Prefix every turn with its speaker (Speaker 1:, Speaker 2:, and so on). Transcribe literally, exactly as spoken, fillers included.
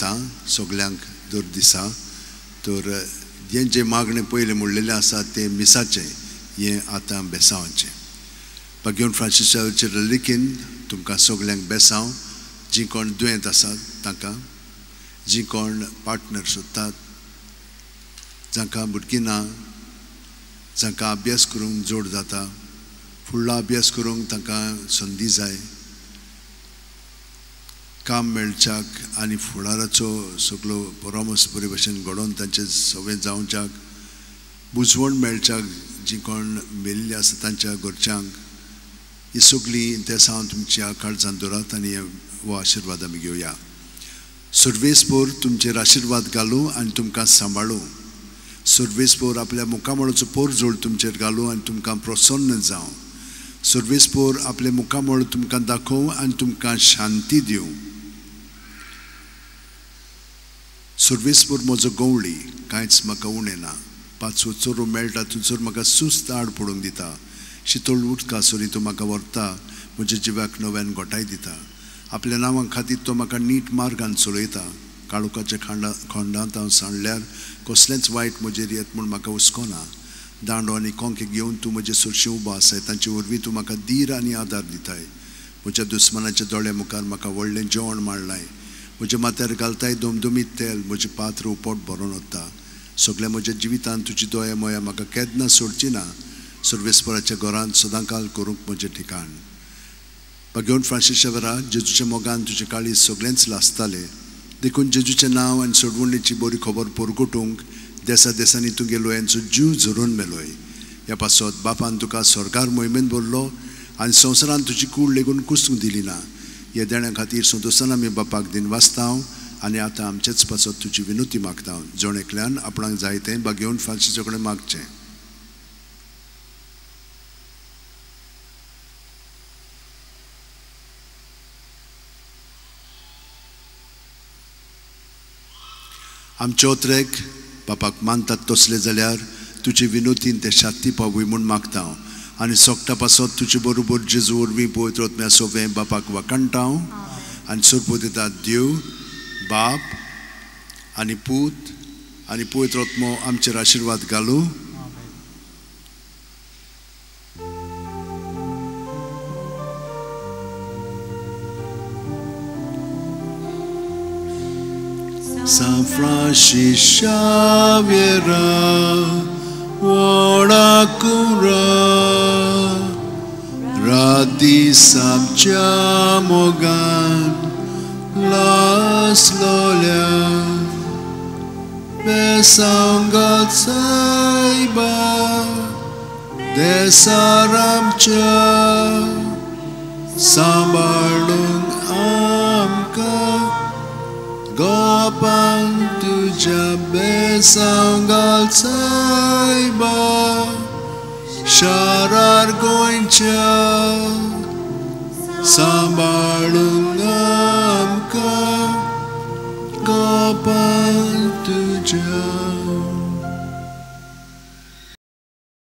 Speaker 1: येता सगल्यांक दर दिसा तर हें जें मागणें पयलें म्हणलेलें आसा तें मिसाचें हें आतां बेसांवाचें बागेवन फ्रांसिसाचे लिखीन तुमकां सगल्यांक बेसांव जीं कोण दुयेंत आसात तांकां जीं कोण पार्टनर सोदतात जांकां भुरगीं ना जांकां अभ्यास करूंक जोड जाता फुडलो अभ्यास करूंक तांकां संदी जाय काम मेळच्याक आनी फुडाराचो सगळो परमस बरे भशेन घडोवन तांचें सगळें जावच्याक बुजवण मेळच्याक जीं कोण मेल्लीं आसा तांच्या घरच्यांक ही सगळीं ते सावन तुमच्या काळजांत दवरात आनी हो आशिर्वाद आमी घेवया सर्वेस्पोर तुमचेर आशिर्वाद घालूं आनी तुमकां सांबाळूं सर्वेस्पोर आपल्या मुखामळाचो पोर जोड तुमचेर घालूं आनी तुमकां प्रसन्न जावं सर्वेस्पोर आपले मुखामळ तुमकां दाखोवं आनी तुमकां शांती दिवं सर्वेस्पोर म्हजो गवळी कांयच म्हाका उणें ना पांचवो चोरो मेळटा थंयसर म्हाका सुस्त आड पडूंक दिता शितळ उदका सरी तो म्हाका व्हरता म्हज्या जिवाक नव्यान घोटाय दिता आपल्या नांवा खातीर तो म्हाका नीट मार्गान चलयता काळोखाच्या खांडा खोंडांत हांव सांडल्यार कसलेंच वायट म्हजेर येत म्हूण म्हाका हुस्कोना दांडो आनी कोंके घेवन तूं म्हजे सुरशें उबो आसाय तांचे वरवीं तूं म्हाका धीर आनी आदार दिताय म्हज्या दुस्मानाच्या दोळ्या मुखार म्हाका व्हडलें जेवण मांडलाय म्हज्या माथ्यार घालताय दोमदोमीत तेल म्हजें पात्र उपोट भरून वता सगळ्या म्हज्या जिवितांत तुजी दोया मोया म्हाका केन्ना सोडची ना सर्वेस्पराच्या घरांत सदांकाल करूंक म्हजें ठिकाण बागेवन फ्रांसीस शेवेरा जेजूच्या मोगान तुजे काळीज सगळेंच लासतालें देखून जेजूचें नांव आनी सोडवणेची बरी खबर परगटूंक देसा देसांनी तुगे लोयांचो जीव झरून मेलोय ह्या पासत बापान तुका स्वर्गार मोहिमेन भरलो आनी संवसारांत तुजी कूड लेगून कुसूंक दिली ना ह्या देण्या खातीर संतोशान आमी बापाक दिन वाचतां आनी आतां आमचेच पासत तुजी विनोती मागता जोण एकल्यान आपणाक जाय तें बागेवन फ्रांसीसा कडेन मागचें आमचे ओत्रेक बापाक मानतात तसले जाल्यार तुजे विनोतीन ते शांती पावूय म्हूण मागता आनी सोगटा पासत तुजे बरोबर जेजू वरवीं पवित्र आत्म्या सोबें बापाक वाकणटा आनी सोरपो दिता देव बाप आनी पूत आनी पवित्र आत्मो आमचेर आशिर्वाद घालूं San Francis Xavier, ora cura, radi samcia mogan, las lolia, besangat saiba, desaramcia, sambalung amka. Gopan tuja besangal saiba sharar goincha sambalu